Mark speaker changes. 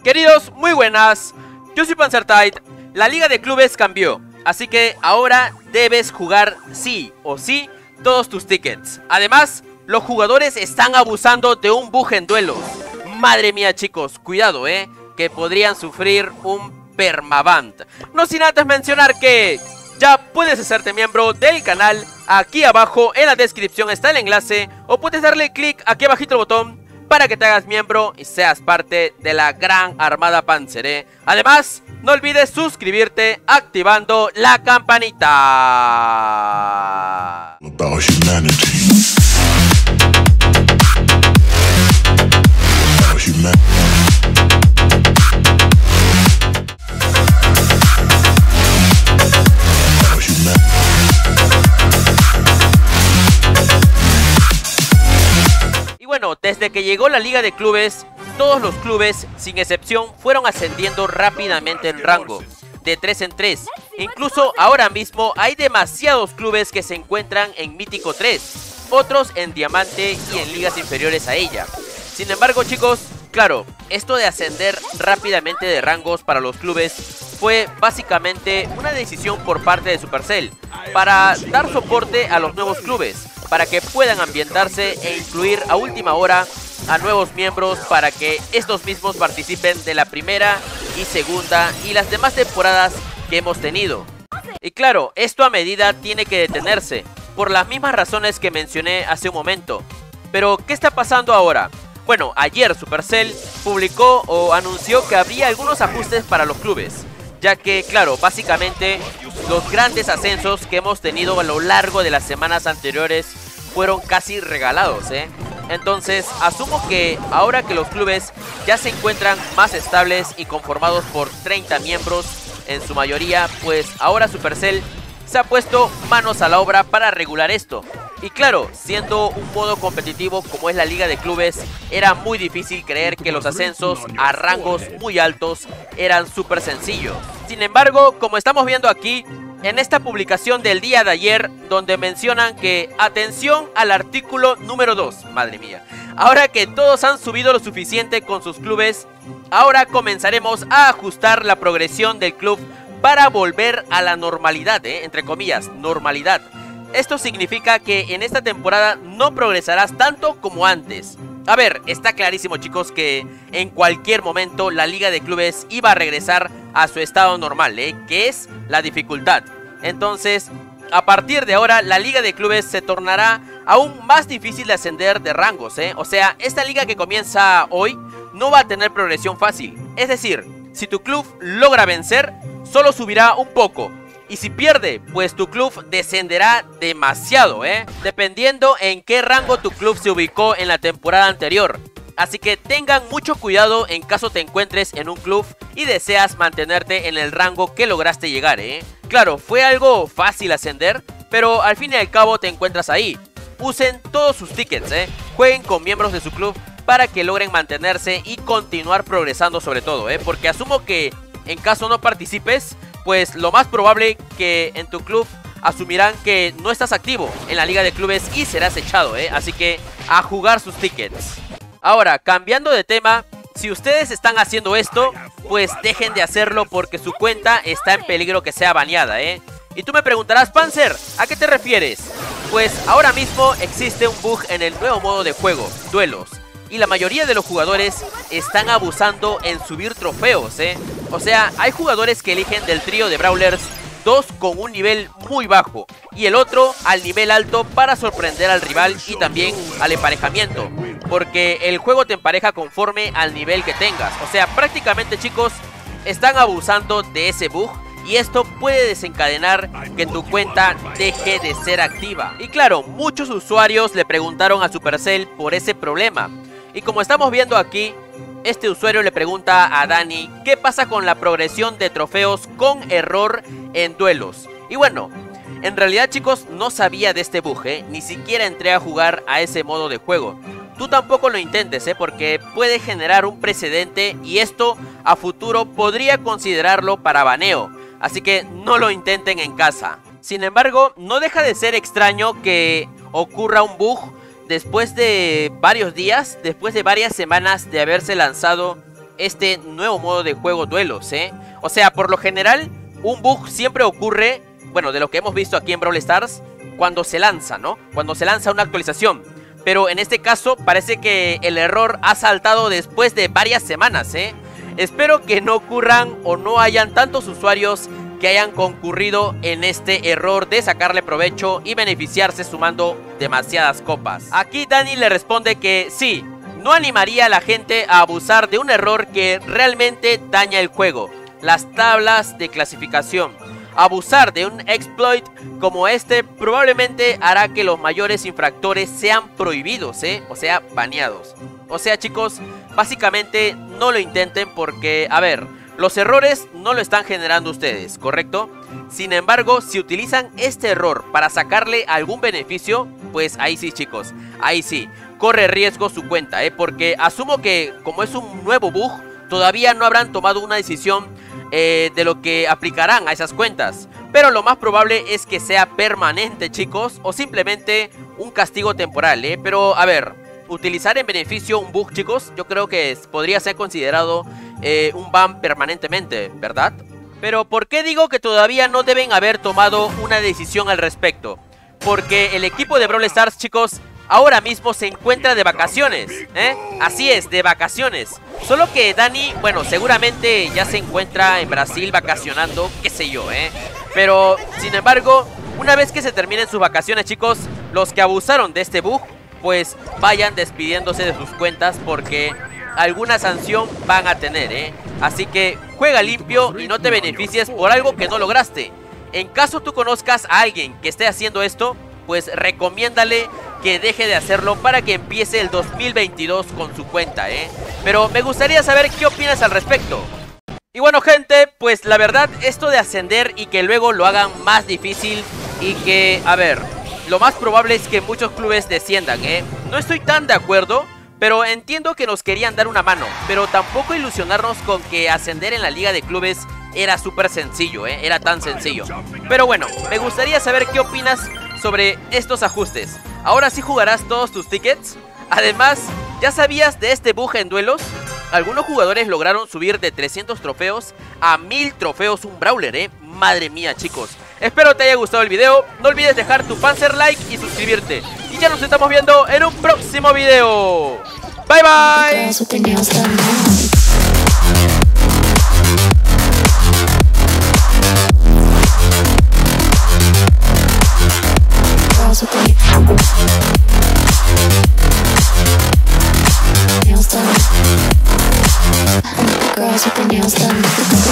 Speaker 1: Queridos, muy buenas. Yo soy Panzertide. La liga de clubes cambió, así que ahora debes jugar sí o sí todos tus tickets. Además, los jugadores están abusando de un bug en duelos. Madre mía, chicos, cuidado, que podrían sufrir un permaban. No sin antes mencionar que ya puedes hacerte miembro del canal. Aquí abajo en la descripción está el enlace, o puedes darle clic aquí abajito el botón para que te hagas miembro y seas parte de la gran armada Panzer. Además, no olvides suscribirte activando la campanita. Bueno, desde que llegó la liga de clubes, todos los clubes, sin excepción, fueron ascendiendo rápidamente en rango, de 3 en 3. Incluso ahora mismo hay demasiados clubes que se encuentran en Mítico 3, otros en Diamante y en ligas inferiores a ella. Sin embargo, chicos, claro, esto de ascender rápidamente de rangos para los clubes fue básicamente una decisión por parte de Supercell para dar soporte a los nuevos clubes, para que puedan ambientarse e incluir a última hora a nuevos miembros para que estos mismos participen de la primera y segunda y las demás temporadas que hemos tenido. Y claro, esto a medida tiene que detenerse, por las mismas razones que mencioné hace un momento. Pero, ¿qué está pasando ahora? Bueno, ayer Supercell publicó o anunció que habría algunos ajustes para los clubes, ya que, claro, básicamente los grandes ascensos que hemos tenido a lo largo de las semanas anteriores fueron casi regalados, Entonces, asumo que ahora que los clubes ya se encuentran más estables y conformados por 30 miembros en su mayoría, pues ahora Supercell se ha puesto manos a la obra para regular esto. Y claro, siendo un modo competitivo como es la liga de clubes, era muy difícil creer que los ascensos a rangos muy altos eran súper sencillos. Sin embargo, como estamos viendo aquí, en esta publicación del día de ayer, donde mencionan que, atención al artículo número 2, madre mía, ahora que todos han subido lo suficiente con sus clubes, ahora comenzaremos a ajustar la progresión del club para volver a la normalidad, entre comillas, normalidad. Esto significa que en esta temporada no progresarás tanto como antes. A ver, está clarísimo, chicos, que en cualquier momento la liga de clubes iba a regresar a su estado normal, que es la dificultad. Entonces, a partir de ahora, la liga de clubes se tornará aún más difícil de ascender de rangos, O sea, esta liga que comienza hoy no va a tener progresión fácil. Es decir, si tu club logra vencer, solo subirá un poco. Y si pierde, pues tu club descenderá demasiado, dependiendo en qué rango tu club se ubicó en la temporada anterior. Así que tengan mucho cuidado en caso te encuentres en un club y deseas mantenerte en el rango que lograste llegar, Claro, fue algo fácil ascender, pero al fin y al cabo te encuentras ahí. Usen todos sus tickets, Jueguen con miembros de su club para que logren mantenerse y continuar progresando sobre todo, porque asumo que en caso no participes, pues lo más probable que en tu club asumirán que no estás activo en la liga de clubes y serás echado, Así que a jugar sus tickets. Ahora, cambiando de tema, si ustedes están haciendo esto, pues dejen de hacerlo porque su cuenta está en peligro que sea baneada, Y tú me preguntarás, Panzer, ¿a qué te refieres? Pues ahora mismo existe un bug en el nuevo modo de juego, duelos. Y la mayoría de los jugadores están abusando en subir trofeos, O sea, hay jugadores que eligen del trío de brawlers dos con un nivel muy bajo y el otro al nivel alto para sorprender al rival y también al emparejamiento, porque el juego te empareja conforme al nivel que tengas. O sea, prácticamente, chicos, están abusando de ese bug y esto puede desencadenar que tu cuenta deje de ser activa. Y claro, muchos usuarios le preguntaron a Supercell por ese problema. Y como estamos viendo aquí, este usuario le pregunta a Dani qué pasa con la progresión de trofeos con error en duelos. Y bueno, en realidad, chicos, no sabía de este bug, ni siquiera entré a jugar a ese modo de juego. Tú tampoco lo intentes, porque puede generar un precedente y esto a futuro podría considerarlo para baneo. Así que no lo intenten en casa. Sin embargo, no deja de ser extraño que ocurra un bug después de varios días, después de varias semanas de haberse lanzado este nuevo modo de juego duelos, O sea, por lo general, un bug siempre ocurre, bueno, de lo que hemos visto aquí en Brawl Stars, cuando se lanza, ¿no? Cuando se lanza una actualización. Pero en este caso parece que el error ha saltado después de varias semanas, Espero que no ocurran o no hayan tantos usuarios que hayan concurrido en este error de sacarle provecho y beneficiarse sumando demasiadas copas. Aquí Dani le responde que sí, no animaría a la gente a abusar de un error que realmente daña el juego, las tablas de clasificación. Abusar de un exploit como este probablemente hará que los mayores infractores sean prohibidos, o sea, baneados. O sea, chicos, básicamente no lo intenten porque, a ver, los errores no lo están generando ustedes, ¿correcto? Sin embargo, si utilizan este error para sacarle algún beneficio, pues ahí sí, chicos, ahí sí, corre riesgo su cuenta, porque asumo que como es un nuevo bug, todavía no habrán tomado una decisión de lo que aplicarán a esas cuentas. Pero lo más probable es que sea permanente, chicos, o simplemente un castigo temporal, Pero, a ver, utilizar en beneficio un bug, chicos, yo creo que podría ser considerado un ban permanentemente, ¿verdad? Pero ¿por qué digo que todavía no deben haber tomado una decisión al respecto? Porque el equipo de Brawl Stars, chicos, ahora mismo se encuentra de vacaciones, Así es, de vacaciones. Solo que Dani, bueno, seguramente ya se encuentra en Brasil vacacionando, qué sé yo, Pero, sin embargo, una vez que se terminen sus vacaciones, chicos, los que abusaron de este bug, pues vayan despidiéndose de sus cuentas porque alguna sanción van a tener, Así que juega limpio y no te beneficies por algo que no lograste. En caso tú conozcas a alguien que esté haciendo esto, pues recomiéndale que deje de hacerlo para que empiece el 2022 con su cuenta, Pero me gustaría saber qué opinas al respecto. Y bueno, gente, pues la verdad, esto de ascender y que luego lo hagan más difícil y que, a ver, lo más probable es que muchos clubes desciendan, No estoy tan de acuerdo, pero entiendo que nos querían dar una mano. Pero tampoco ilusionarnos con que ascender en la liga de clubes era súper sencillo, era tan sencillo. Pero bueno, me gustaría saber qué opinas sobre estos ajustes. ¿Ahora sí jugarás todos tus tickets? Además, ¿ya sabías de este bug en duelos? Algunos jugadores lograron subir de 300 trofeos a 1000 trofeos un brawler, Madre mía, chicos. Espero te haya gustado el video. No olvides dejar tu panzer like y suscribirte. Y ya nos estamos viendo en un próximo video. Bye bye. Girls with their nails done.